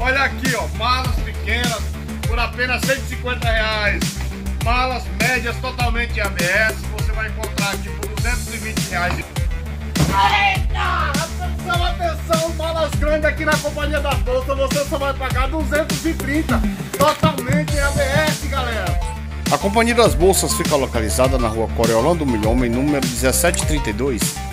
Olha aqui, ó, malas pequenas por apenas R$150. Malas médias totalmente ABS, você vai encontrar aqui por R$220. Eita! Atenção, atenção, malas grandes aqui na Companhia das Bolsas, você só vai pagar 230, totalmente em ABS, galera. A Companhia das Bolsas fica localizada na rua Coriolano do Milhomem, número 1732,